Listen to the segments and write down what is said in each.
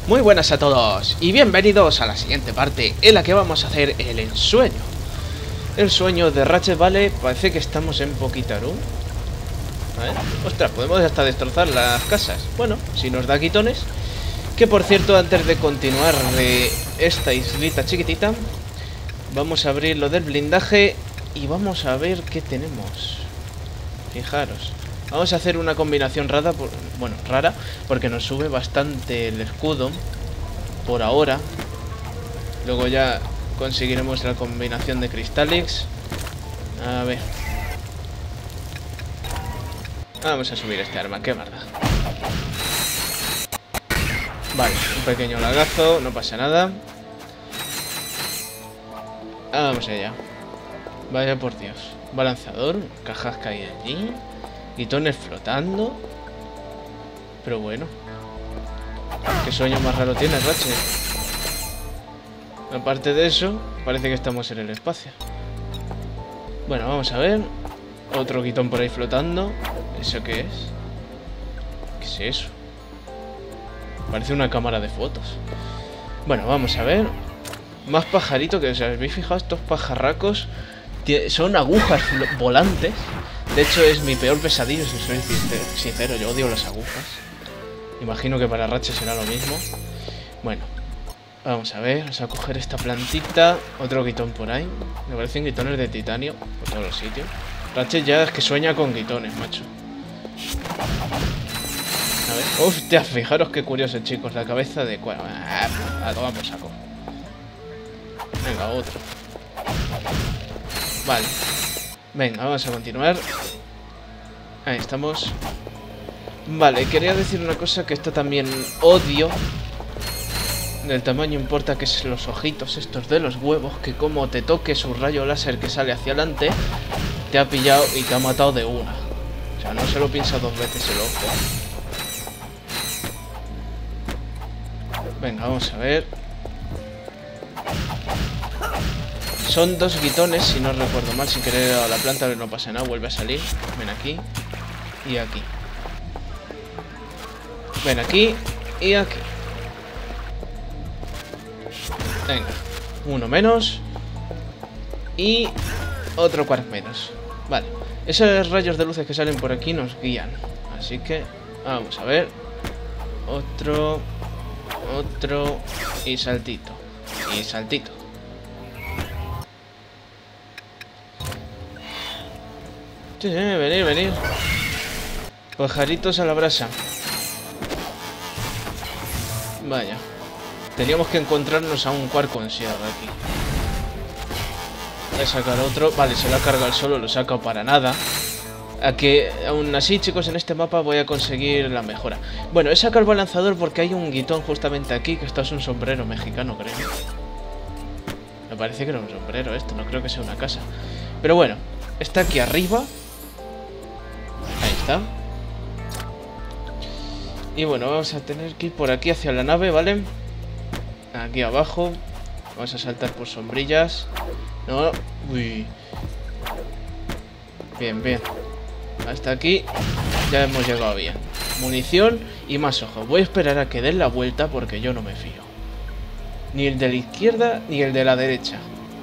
Muy buenas a todos y bienvenidos a la siguiente parte en la que vamos a hacer el ensueño. El sueño de Ratchet, vale, parece que estamos en Pokitaru. A ver, ostras, podemos hasta destrozar las casas. Bueno, si nos da quitones. Que por cierto, antes de continuar de esta islita chiquitita, vamos a abrir lo del blindaje y vamos a ver qué tenemos. Fijaros. Vamos a hacer una combinación rara, rara, porque nos sube bastante el escudo por ahora. Luego ya conseguiremos la combinación de Crystalix. A ver. Vamos a subir este arma, qué mierda. Vale, un pequeño lagazo, no pasa nada. Vamos allá. Vaya por Dios. Balanceador, cajas que hay allí. Guitones flotando. Pero bueno. ¿Qué sueño más raro tiene Ratchet? Aparte de eso, parece que estamos en el espacio. Bueno, vamos a ver. Otro guitón por ahí flotando. ¿Eso qué es? ¿Qué es eso? Parece una cámara de fotos. Bueno, vamos a ver. Más pajaritos, que os habéis fijado, estos pajarracos son agujas volantes. De hecho es mi peor pesadillo, si soy sincero. Yo odio las agujas. Imagino que para Ratchet será lo mismo. Bueno, vamos a ver. Vamos a coger esta plantita. Otro guitón por ahí. Me parecen guitones de titanio por todos los sitios. Ratchet ya es que sueña con guitones, macho. A ver. Hostia, fijaros qué curioso, chicos. La cabeza de cuál. A tomar por saco. Venga, otro. Vale. Venga, vamos a continuar. Ahí estamos. Vale, quería decir una cosa que esto también odio. Del tamaño importa, que es los ojitos estos de los huevos, que como te toque su rayo láser que sale hacia adelante, te ha pillado y te ha matado de una. O sea, no se lo piensa dos veces el ojo. Venga, vamos a ver. Son dos guitones, si no recuerdo mal. Sin querer a la planta, no pasa nada, vuelve a salir. Ven aquí y aquí. Ven aquí y aquí. Venga, uno menos. Y otro quark menos. Vale, esos rayos de luces que salen por aquí nos guían. Así que vamos a ver. Otro y saltito. Y saltito. Sí, venir. Pajaritos a la brasa. Vaya. Teníamos que encontrarnos a un quark con sierra aquí. Voy a sacar otro. Vale, se lo ha cargado el solo, lo he sacado para nada. A que aún así, chicos, en este mapa voy a conseguir la mejora. Bueno, he sacado el balanzador porque hay un guitón justamente aquí, que esto es un sombrero mexicano, creo. Me parece que era un sombrero esto, no creo que sea una casa. Pero bueno, está aquí arriba. Ahí está. Y bueno, vamos a tener que ir por aquí hacia la nave, ¿vale? Aquí abajo. Vamos a saltar por sombrillas. No, uy. Bien. Hasta aquí ya hemos llegado bien. Munición y más ojos. Voy a esperar a que den la vuelta porque yo no me fío. Ni el de la izquierda ni el de la derecha.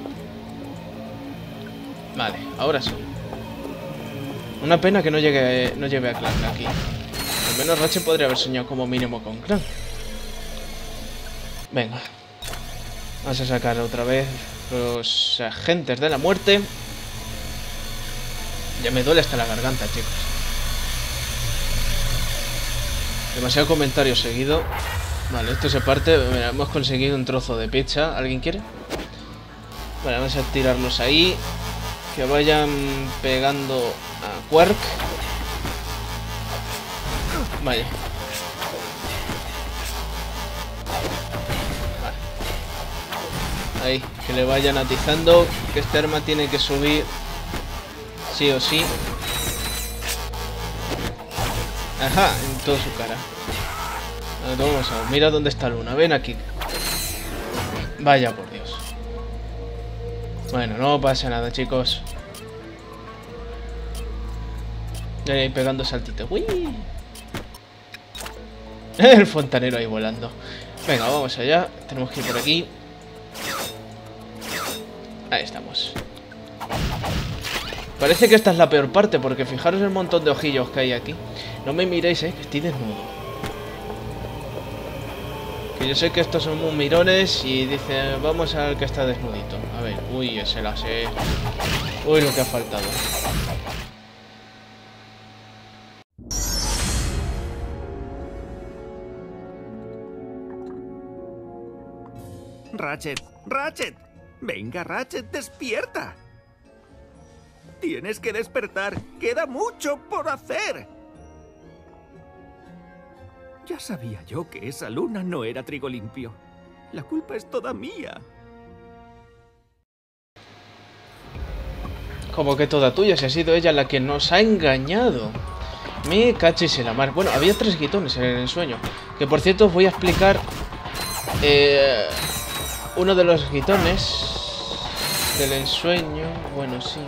Vale, ahora sí. Una pena que no lleve a Clank aquí. Al menos Ratchet podría haber soñado como mínimo con Clank. Venga. Vamos a sacar otra vez los agentes de la muerte. Ya me duele hasta la garganta, chicos. Demasiado comentario seguido. Vale, esto se parte. Mira, hemos conseguido un trozo de pizza. ¿Alguien quiere? Vale, vamos a tirarlos ahí. Que vayan pegando a Quark. Vaya. Vale. Ahí, que le vayan atizando. Que este arma tiene que subir sí o sí. Ajá, en toda su cara. Vamos a ver, mira dónde está Luna. Ven aquí. Vaya por Dios. Bueno, no pasa nada, chicos. Ahí pegando saltitos. ¡Uy! El fontanero ahí volando. Venga, vamos allá. Tenemos que ir por aquí. Ahí estamos. Parece que esta es la peor parte, porque fijaros el montón de ojillos que hay aquí. No me miréis, que estoy desnudo. Que yo sé que estos son muy mirones y dicen, vamos al que está desnudito. A ver, uy, ese la sé. Uy, lo que ha faltado. Ratchet, Ratchet. Venga, Ratchet, despierta. Tienes que despertar. Queda mucho por hacer. Ya sabía yo que esa luna no era trigo limpio. La culpa es toda mía. Como que toda tuya, si ha sido ella la que nos ha engañado. Me cachis en la mar. Bueno, había 3 guitones en el ensueño. Que por cierto os voy a explicar uno de los guitones del ensueño. Bueno, sí.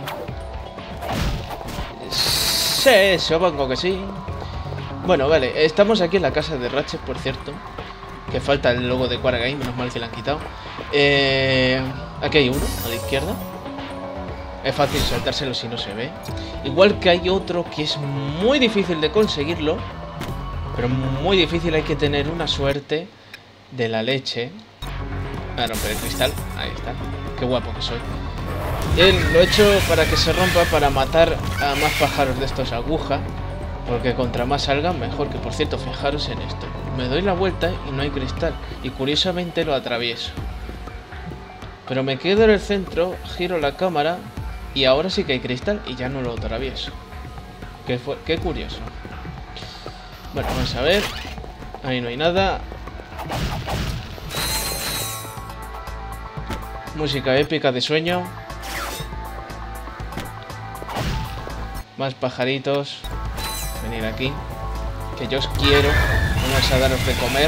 Sí, supongo que sí. Bueno, vale, estamos aquí en la casa de Ratchet, por cierto. Que falta el logo de Quara Game, menos mal que lo han quitado. Aquí hay uno, a la izquierda. Es fácil saltárselo si no se ve. Igual que hay otro que es muy difícil de conseguirlo. Pero muy difícil, hay que tener una suerte de la leche. A romper el cristal, ahí está. Qué guapo que soy. Lo he hecho para que se rompa, para matar a más pájaros de estos aguja. Porque contra más salgan, mejor. Que por cierto, fijaros en esto. Me doy la vuelta y no hay cristal. Y curiosamente lo atravieso. Pero me quedo en el centro, giro la cámara y ahora sí que hay cristal y ya no lo atravieso. Qué curioso. Bueno, vamos a ver. Ahí no hay nada. Música épica de sueño. Más pajaritos. Venir aquí. Que yo os quiero. Vamos a daros de comer.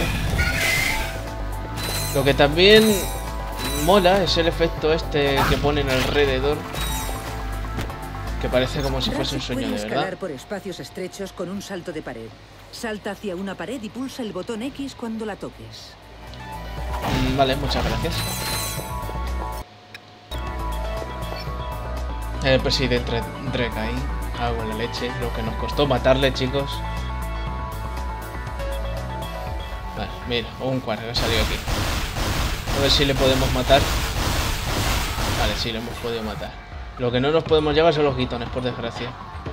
Lo que también mola es el efecto este que ponen alrededor. Que parece como si fuese un sueño de verdad. Escalar por espacios estrechos con un salto de pared. Salta hacia una pared y pulsa el botón X cuando la toques. Vale, muchas gracias. El presidente Drake ahí. Hago la leche. Lo que nos costó matarle, chicos. Vale, mira, un cuarto que ha salido aquí. A ver si le podemos matar. Vale, sí, lo hemos podido matar. Lo que no nos podemos llevar son los guitones, por desgracia.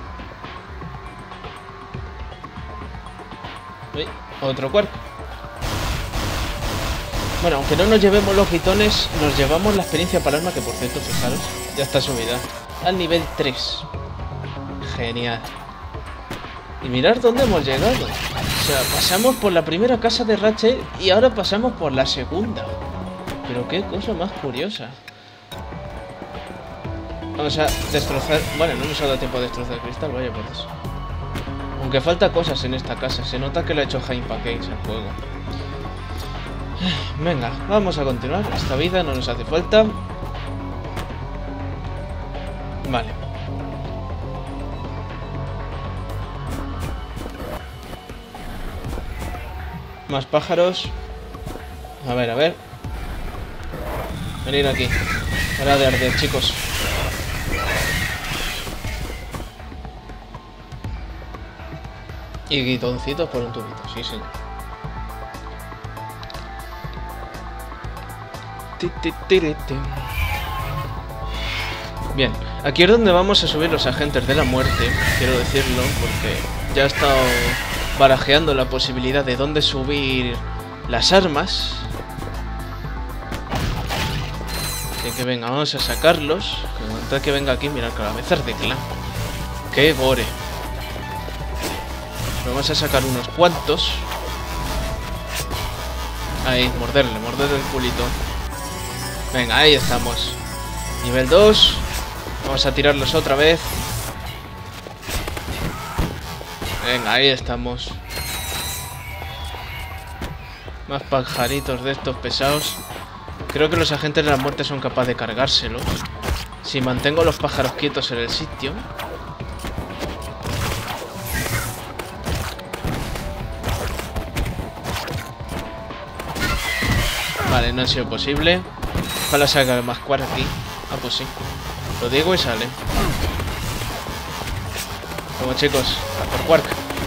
Uy, otro cuarto. Bueno, aunque no nos llevemos los guitones, nos llevamos la experiencia para arma, que por cierto, fijaros, ya está subida al nivel 3. Genial. Y mirad dónde hemos llegado. O sea, pasamos por la primera casa de Ratchet y ahora pasamos por la segunda. Pero qué cosa más curiosa. Vamos a destrozar... Bueno, no nos ha dado tiempo a destrozar el cristal, vaya por eso. Aunque falta cosas en esta casa. Se nota que lo ha hecho Jaime Package el juego. Venga, vamos a continuar. Esta vida no nos hace falta. Vale. Más pájaros. A ver, a ver. Venid aquí. Hora de arder, chicos. Y guitoncitos por un tubito, sí, señor. Bien, aquí es donde vamos a subir los agentes de la muerte, quiero decirlo, porque ya he estado barajeando la posibilidad de dónde subir las armas. Así que venga, vamos a sacarlos. Que venga aquí, mirad, cabezas de clan. ¡Qué gore! Vamos a sacar unos cuantos. Ahí, morderle el culito. Venga, ahí estamos. Nivel 2. Vamos a tirarlos otra vez. Venga, ahí estamos. Más pajaritos de estos pesados. Creo que los agentes de la muerte son capaces de cargárselos. Si mantengo los pájaros quietos en el sitio. Vale, no ha sido posible. Ojalá salga más Quark aquí. Ah, pues sí. Lo digo y sale. Vamos, chicos, a por Quark.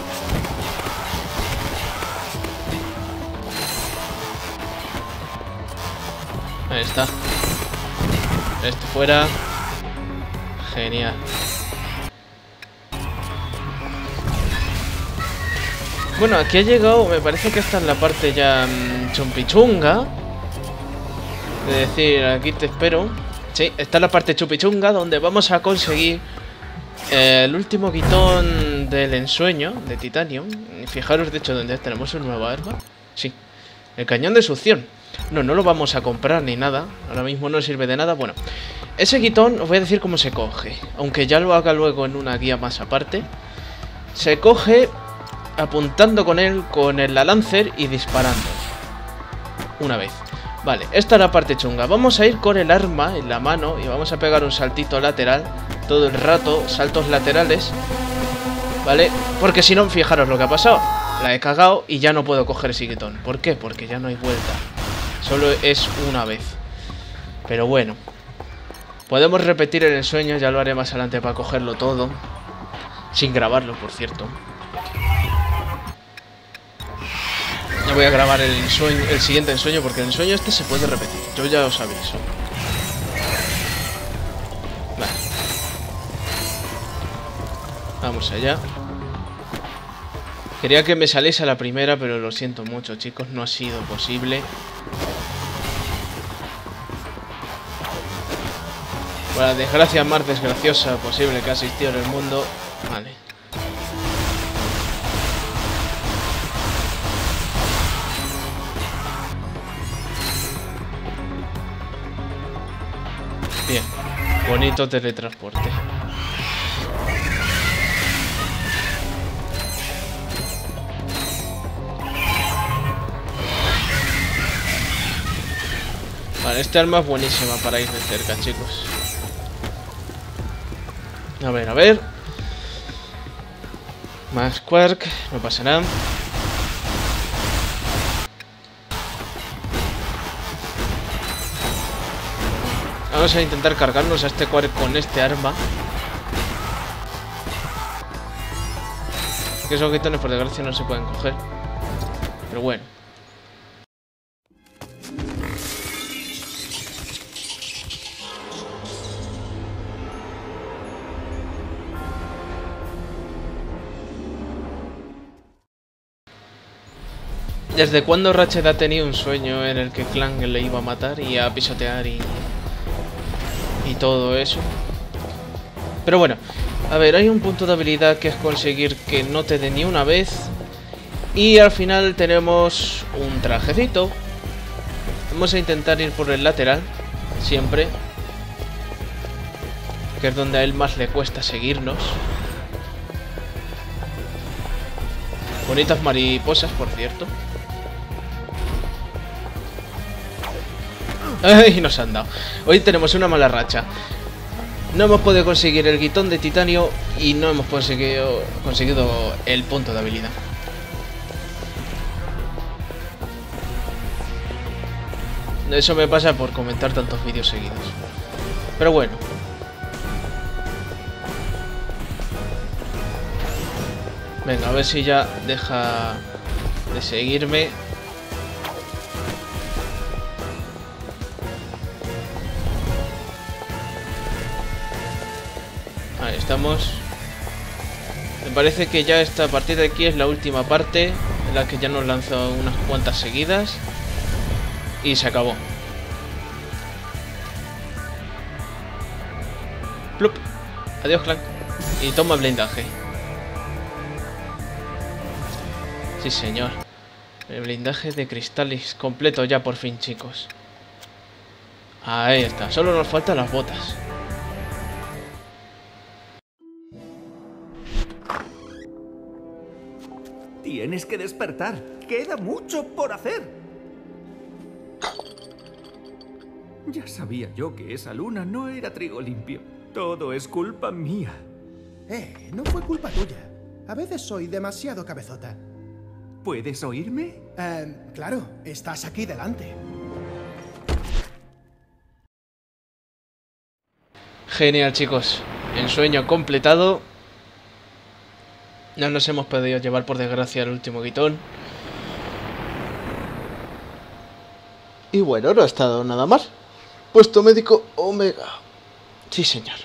Ahí está. Este fuera. Genial. Bueno, aquí ha llegado, me parece que esta es la parte ya chumpichunga. Es decir, aquí te espero. Sí, esta es la parte chumpichunga donde vamos a conseguir el último quitón del ensueño de titanio. Fijaros, de hecho, donde tenemos un nuevo arma. Sí, el cañón de succión. No lo vamos a comprar ni nada. Ahora mismo no sirve de nada. Bueno, ese quitón os voy a decir cómo se coge. Aunque ya lo haga luego en una guía más aparte. Se coge apuntando con él con el Lancer y disparando. Una vez. Vale, esta es la parte chunga. Vamos a ir con el arma en la mano y vamos a pegar un saltito lateral todo el rato, saltos laterales. Vale, porque si no, fijaros lo que ha pasado. La he cagado y ya no puedo coger ese quitón. ¿Por qué? Porque ya no hay vuelta. Solo es una vez. Pero bueno, podemos repetir el ensueño, ya lo haré más adelante para cogerlo todo. Sin grabarlo, por cierto. Ya voy a grabar el siguiente ensueño, porque el ensueño este se puede repetir. Yo ya os aviso. Vale. Vamos allá. Quería que me saliese a la primera, pero lo siento mucho, chicos. No ha sido posible. Por la desgracia más desgraciosa posible que ha existido en el mundo. Vale. Bien. Bonito teletransporte. Vale, este arma es buenísima para ir de cerca, chicos. A ver, a ver. Más Quark, no pasa nada. Vamos a intentar cargarnos a este Quark con este arma. Que esos quitones por desgracia no se pueden coger. Pero bueno. ¿Desde cuándo Ratchet ha tenido un sueño en el que Clank le iba a matar y a pisotear y todo eso? Pero bueno, a ver, hay un punto de habilidad que es conseguir que no te dé ni una vez. Y al final tenemos un trajecito. Vamos a intentar ir por el lateral, siempre. Que es donde a él más le cuesta seguirnos. Bonitas mariposas, por cierto. ¡Ay! Nos han dado. Hoy tenemos una mala racha. No hemos podido conseguir el quitón de titanio y no hemos conseguido el punto de habilidad. Eso me pasa por comentar tantos vídeos seguidos. Pero bueno. Venga, a ver si ya deja de seguirme. Ahí estamos. Me parece que ya esta partida de aquí es la última parte, en la que ya nos lanzó unas cuantas seguidas. Y se acabó. Plup. Adiós, Clank. Y toma blindaje. Sí, señor. El blindaje de cristales completo ya por fin, chicos. Ahí está. Solo nos faltan las botas. Tienes que despertar. Queda mucho por hacer. Ya sabía yo que esa luna no era trigo limpio. Todo es culpa mía. No fue culpa tuya. A veces soy demasiado cabezota. ¿Puedes oírme? Claro, estás aquí delante. Genial, chicos. Ensueño completado. No nos hemos podido llevar, por desgracia, el último guitón. Y bueno, no ha estado nada mal. Puesto médico Omega. Sí, señor.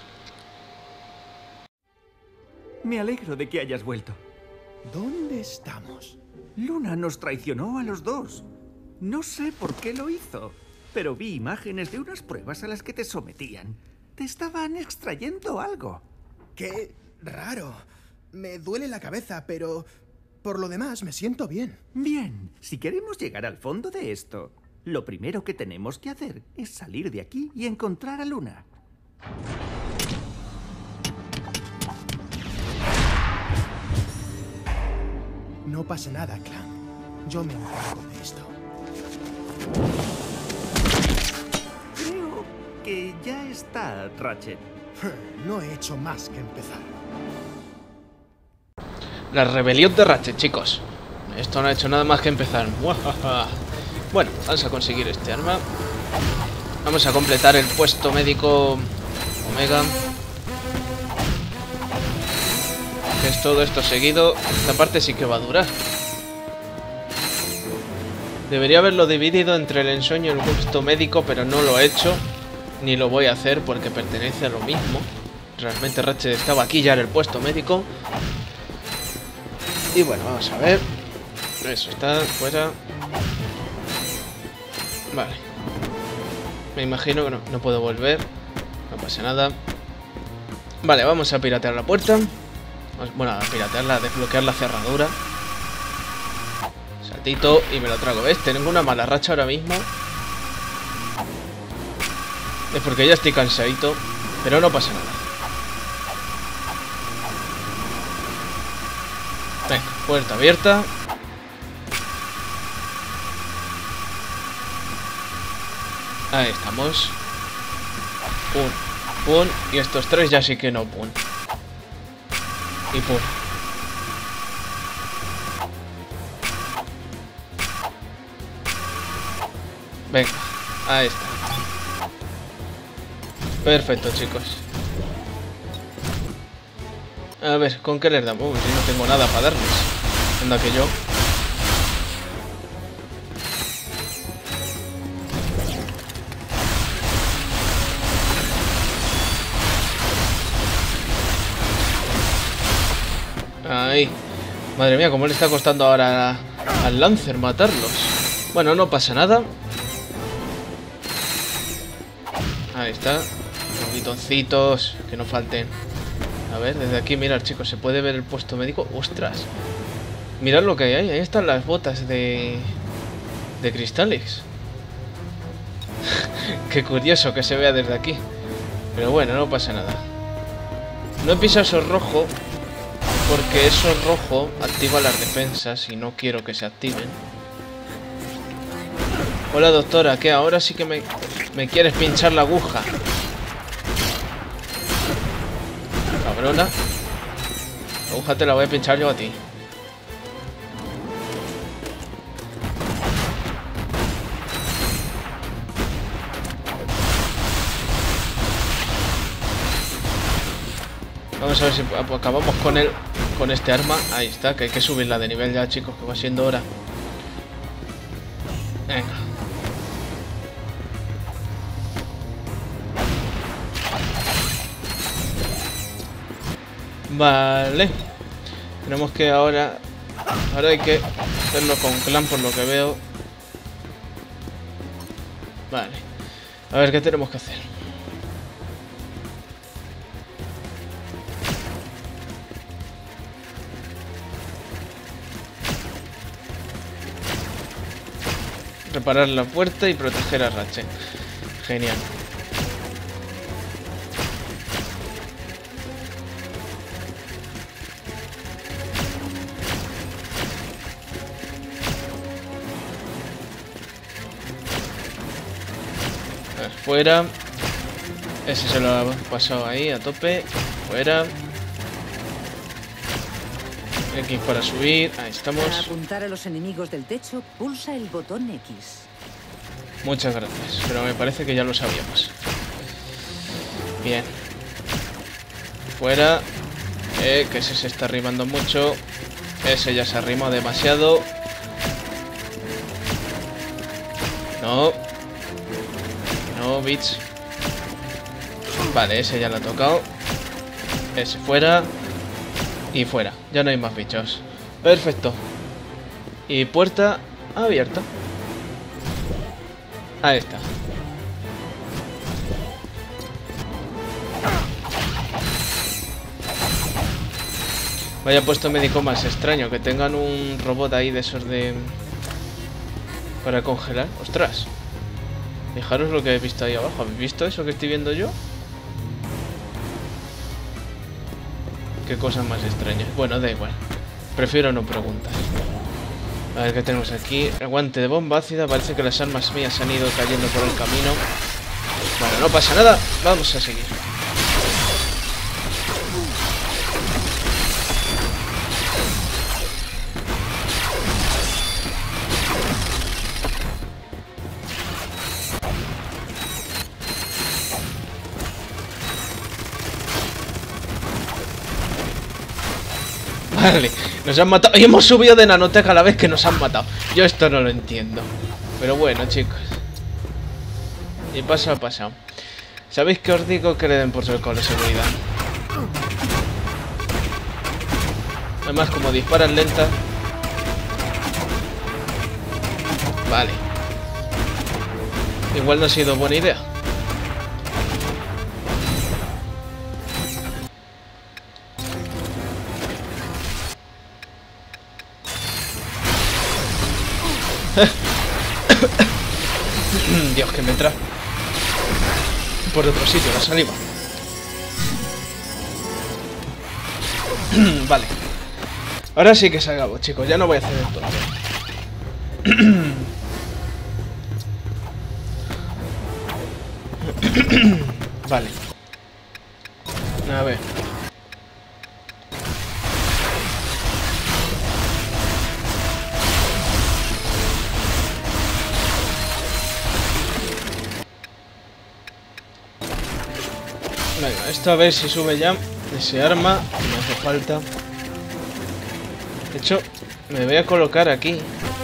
Me alegro de que hayas vuelto. ¿Dónde estamos? Luna nos traicionó a los dos. No sé por qué lo hizo, pero vi imágenes de unas pruebas a las que te sometían. Te estaban extrayendo algo. ¡Qué raro! Me duele la cabeza, pero por lo demás me siento bien. Bien, si queremos llegar al fondo de esto, lo primero que tenemos que hacer es salir de aquí y encontrar a Luna. No pasa nada, Clank. Yo me encargo de esto. Creo que ya está, Ratchet. No he hecho más que empezar. La rebelión de Ratchet, chicos. Esto no ha hecho nada más que empezar. Bueno, vamos a conseguir este arma. Vamos a completar el puesto médico Omega. Que es todo esto seguido. Esta parte sí que va a durar. Debería haberlo dividido entre el ensueño y el puesto médico, pero no lo he hecho. Ni lo voy a hacer porque pertenece a lo mismo. Realmente Ratchet estaba aquí ya en el puesto médico. Y bueno, vamos a ver. Eso está fuera. Vale. Me imagino que no puedo volver. No pasa nada. Vale, vamos a piratear la puerta. Bueno, a piratearla, a desbloquear la cerradura. Saltito y me lo trago. ¿Ves? Tengo una mala racha ahora mismo. Es porque ya estoy cansadito. Pero no pasa nada. Venga, puerta abierta. Ahí estamos. Pum, pum. Y estos tres ya sí que no, pum. Y pum. Venga, ahí está. Perfecto, chicos. A ver, ¿con qué les damos? Si no tengo nada para darles. Anda que yo. Ahí. Madre mía, cómo le está costando ahora al Lancer matarlos. Bueno, no pasa nada. Ahí está. Bitoncitos, que no falten. A ver, desde aquí, mirad, chicos, se puede ver el puesto médico. ¡Ostras! Mirad lo que hay ahí. Ahí están las botas de cristales. Qué curioso que se vea desde aquí. Pero bueno, no pasa nada. No he pisado eso rojo, porque eso rojo activa las defensas y no quiero que se activen. Hola, doctora, ¿qué? Ahora sí que me quieres pinchar la aguja. Cabrona. La aguja te la voy a pinchar yo a ti. Vamos a ver si acabamos con este arma. Ahí está, que hay que subirla de nivel ya, chicos, que va siendo hora. Venga. Vale. Tenemos que ahora hay que hacerlo con clan por lo que veo. Vale. A ver qué tenemos que hacer. Reparar la puerta y proteger a Ratchet. Genial. A ver, fuera. Ese se lo ha pasado ahí a tope. Fuera. X para subir, ahí estamos. Para apuntar a los enemigos del techo, pulsa el botón X. Muchas gracias, pero me parece que ya lo sabíamos. Bien. Fuera. Que ese se está arrimando mucho. Ese ya se arrimó demasiado. No. No, bitch. Vale, ese ya lo ha tocado. Ese fuera. Y fuera. Ya no hay más bichos. Perfecto. Y puerta abierta. Ahí está. Vaya puesto médico más extraño. Que tengan un robot ahí de esos de... para congelar. ¡Ostras! Fijaros lo que he visto ahí abajo. ¿Habéis visto eso que estoy viendo yo? Qué cosas más extrañas. Bueno, da igual. Prefiero no preguntar. A ver qué tenemos aquí. El guante de bomba ácida. Parece que las armas mías han ido cayendo por el camino. Bueno, no pasa nada. Vamos a seguir. Vale, nos han matado. Y hemos subido de nanoteca a la vez que nos han matado. Yo esto no lo entiendo. Pero bueno, chicos. Y paso a pasado. ¿Sabéis que os digo que le den por su con la seguridad? Además, como disparan lenta. Vale. Igual no ha sido buena idea. Dios, que me entra por otro sitio la saliva. Vale. Ahora sí que se acabó, chicos. Ya no voy a hacer esto. Vale. A ver. Venga, esto a ver si sube ya ese arma. Me hace falta. De hecho, me voy a colocar aquí.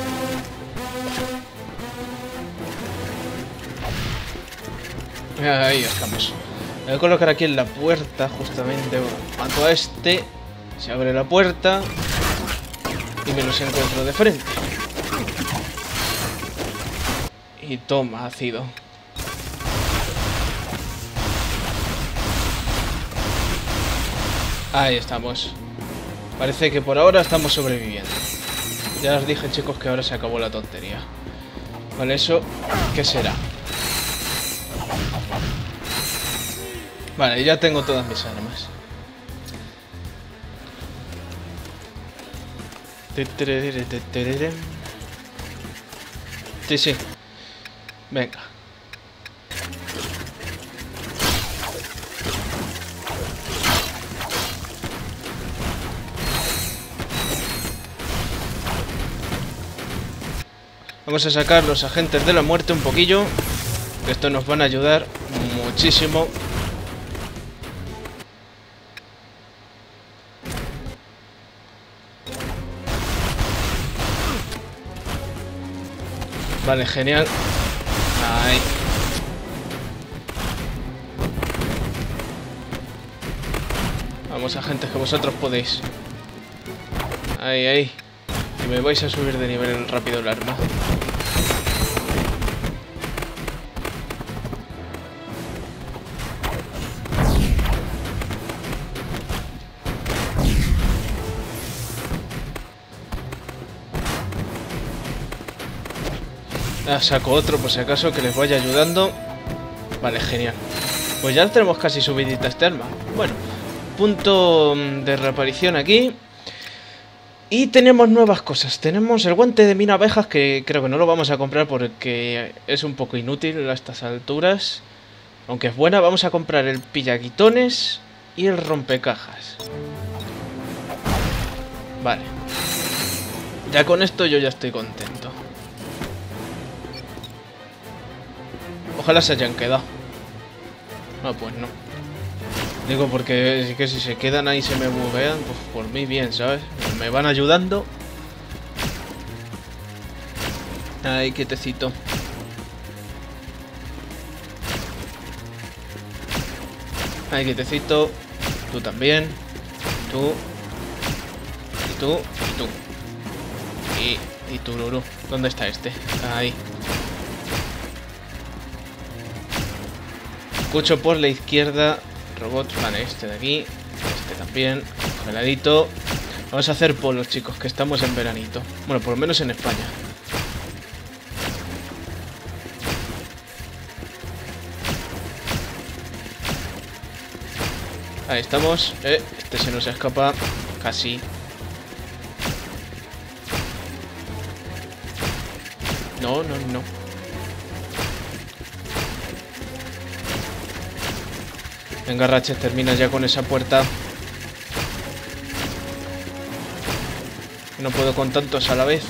Ahí estamos. Me voy a colocar aquí en la puerta, justamente. Mato a este. Se abre la puerta. Y me los encuentro de frente. Y toma, ácido. Ahí estamos. Parece que por ahora estamos sobreviviendo. Ya os dije, chicos, que ahora se acabó la tontería. Vale, eso, ¿qué será? Vale, ya tengo todas mis armas. Sí, sí. Venga. Vamos a sacar los agentes de la muerte un poquillo. Que esto nos van a ayudar muchísimo. Vale, genial. Ahí. Vamos, agentes, que vosotros podéis. Ahí, ahí. Y me vais a subir de nivel rápido el arma. Saco otro por si acaso que les vaya ayudando. Vale, genial. Pues ya tenemos casi subidita este arma. Bueno, punto de reaparición aquí. Y tenemos nuevas cosas. Tenemos el guante de mina abejas, que creo que no lo vamos a comprar porque es un poco inútil a estas alturas. Aunque es buena, vamos a comprar el pillaguitones y el rompecajas. Vale. Ya con esto yo ya estoy contento. Ojalá se hayan quedado. No, pues no. Digo porque es que si se quedan ahí y se me buguean, pues por mí bien, ¿sabes? Me van ayudando. Ahí, quietecito. Ahí, quietecito. Tú también. Tú. Y tú. Y tú. Y Tururú. ¿Dónde está este? Ahí. Escucho por la izquierda. Robot. Vale, este de aquí. Este también. Congeladito. Vamos a hacer polos, chicos, que estamos en veranito. Bueno, por lo menos en España. Ahí estamos. Este se nos escapa. Casi. No. Venga, Ratchet, termina ya con esa puerta. No puedo con tantos a la vez.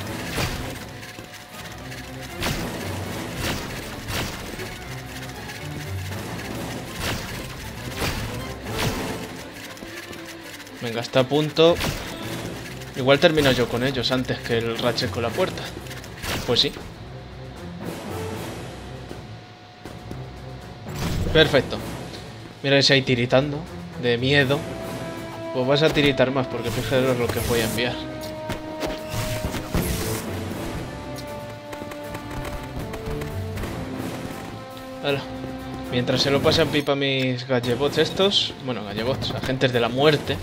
Venga, está a punto. Igual termino yo con ellos antes que el Ratchet con la puerta. Pues sí. Perfecto. Mira ese ahí tiritando. De miedo. Pues vas a tiritar más porque fijaros lo que voy a enviar. Hala. Mientras se lo pasan pipa a mis gallebots estos. Bueno, gallebots, agentes de la muerte.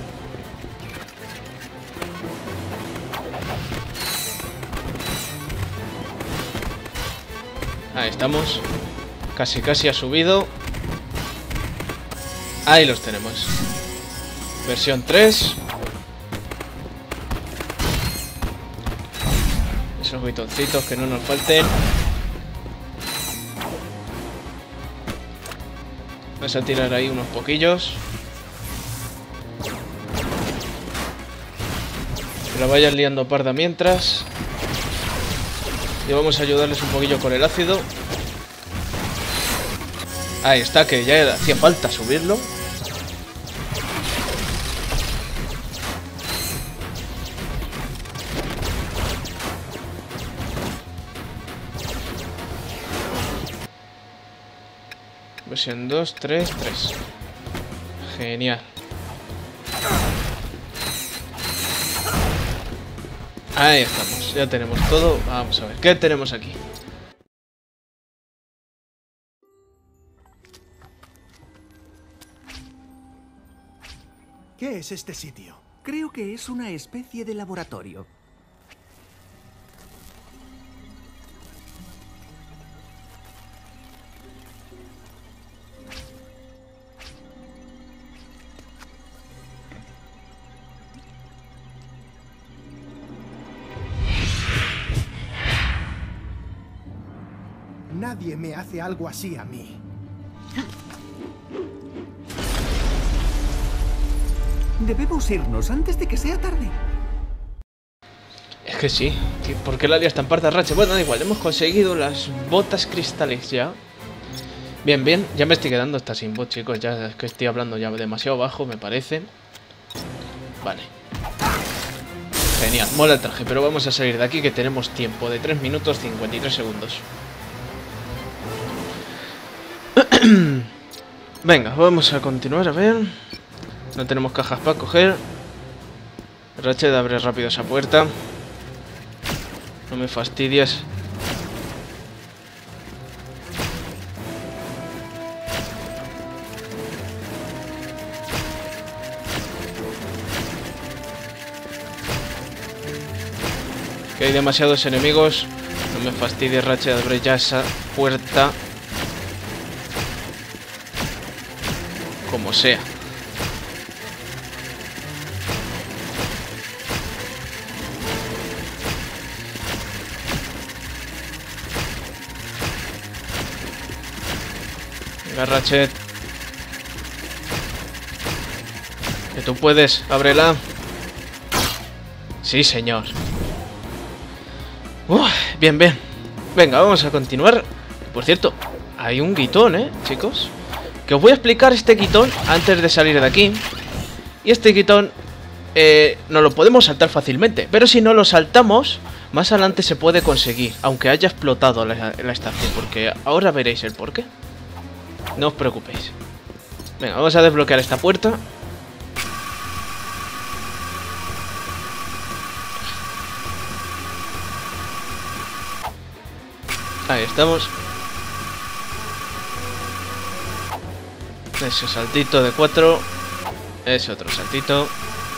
Ahí estamos. Casi ha subido. Ahí los tenemos. Versión 3. Esos bitoncitos que no nos falten. Vamos a tirar ahí unos poquillos. Que la vayan liando parda mientras. Y vamos a ayudarles un poquillo con el ácido. Ahí está, que ya hacía falta subirlo. Versión 2, 3, 3. Genial. Ahí estamos, ya tenemos todo. Vamos a ver, ¿qué tenemos aquí? ¿Qué es este sitio? Creo que es una especie de laboratorio. Nadie me hace algo así a mí. Debemos irnos antes de que sea tarde. Es que sí. ¿Por qué la lías tan parda, Ratchet? Bueno, da igual, hemos conseguido las botas cristales ya. Bien, ya me estoy quedando hasta sin voz, chicos. Ya es que estoy hablando ya demasiado bajo, me parece. Vale. Genial, mola el traje, pero vamos a salir de aquí que tenemos tiempo de 3 minutos 53 segundos. Venga, vamos a continuar, a ver. No tenemos cajas para coger. Ratchet, abre rápido esa puerta. No me fastidies. Que hay demasiados enemigos. No me fastidies, Ratchet, abre ya esa puerta. Como sea. Venga, Ratchet. Que tú puedes, ábrela. Sí, señor. Bien. Venga, vamos a continuar. Por cierto, hay un guitón, chicos. Que os voy a explicar este quitón antes de salir de aquí. Y este quitón nos lo podemos saltar fácilmente. Pero si no lo saltamos, más adelante se puede conseguir, aunque haya explotado la estación. Porque ahora veréis el porqué. No os preocupéis. Venga, vamos a desbloquear esta puerta. Ahí estamos. Ese saltito de 4. Ese otro saltito.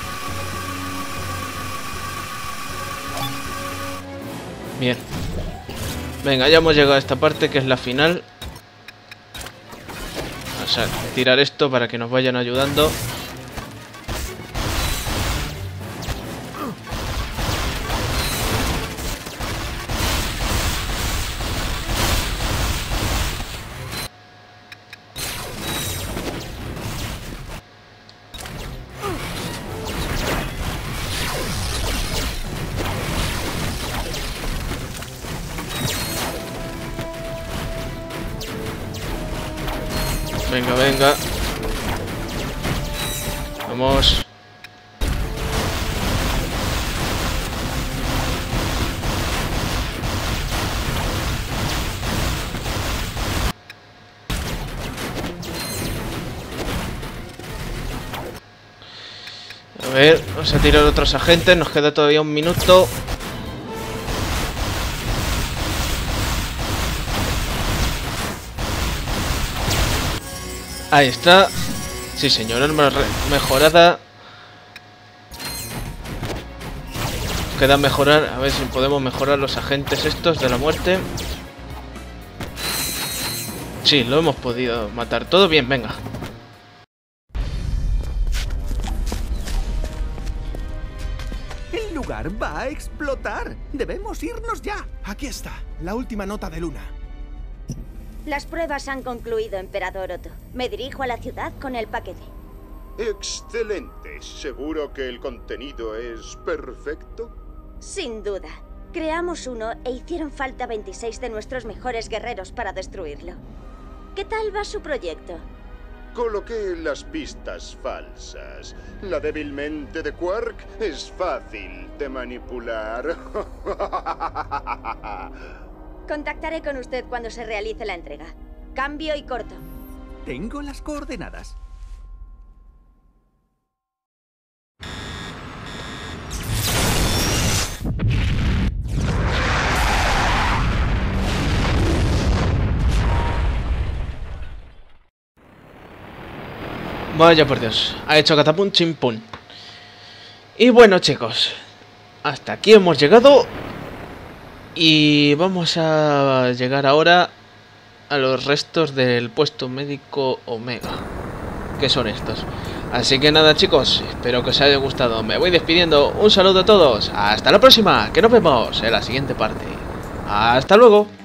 Bien. Venga, ya hemos llegado a esta parte que es la final. Vamos a tirar esto para que nos vayan ayudando. Venga, venga. Vamos. A ver, vamos a tirar otros agentes. Nos queda todavía un minuto. Ahí está. Sí, señor, arma mejorada. Queda mejorar, a ver si podemos mejorar los agentes estos de la muerte. Sí, lo hemos podido matar. Todo bien, venga. El lugar va a explotar. Debemos irnos ya. Aquí está, la última nota de Luna. Las pruebas han concluido, Emperador Otto. Me dirijo a la ciudad con el paquete. Excelente. ¿Seguro que el contenido es perfecto? Sin duda. Creamos uno e hicieron falta 26 de nuestros mejores guerreros para destruirlo. ¿Qué tal va su proyecto? Coloqué las pistas falsas. La débil mente de Quark es fácil de manipular. Contactaré con usted cuando se realice la entrega. Cambio y corto. Tengo las coordenadas. Vaya por Dios, ha hecho catapum chimpún. Y bueno, chicos, hasta aquí hemos llegado. Y vamos a llegar ahora a los restos del puesto médico Omega, que son estos. Así que nada, chicos, espero que os haya gustado. Me voy despidiendo. Un saludo a todos. Hasta la próxima, que nos vemos en la siguiente parte. Hasta luego.